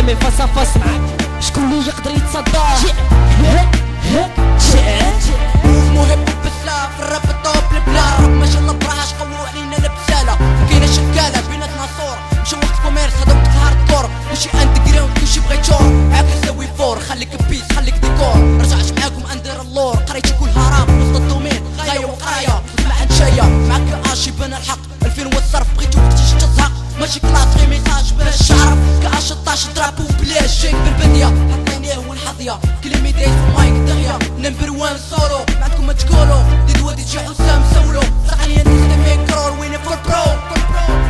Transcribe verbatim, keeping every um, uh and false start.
قدامي فاس فاس معاك، شكون اللي يقدر يتصدى؟ مهم بزاف الراب الطوب البلا الراب ما شاء الله براش قووا علينا البسالة، كاينة شكالة بيناتنا صورة مشي وقت كوميرس هذا وقت الهارد كور، كلشي اندر جراوند كلشي بغا يتشور، عاكس سوي فور خليك بيس خليك ديكور، رجعش معاكم اندر اللور قريتي كل هرم وسط الدومين غاية وقراية مع نشاية معاك اشي بان الحق الفين والصرف بغيتو وقتيش تزهق ماشي كلاس غير ميساج باش تعرف كاش طاش درابو بلاش جيك بالبدية حطينيه والحظية كلمي دايز في المايك دغيا نمبر وان سولو ما عندكم ما تقولوا دي دوا دي جي حسام سولو ساقني نخدم ميكرو وين فور برو